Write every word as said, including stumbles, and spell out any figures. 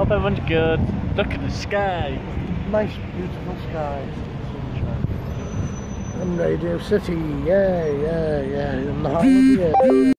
Hope everyone's good. Look at the sky. Nice, beautiful sky. Sunshine. And Radio City, yeah, yeah, yeah. In the heart of the air.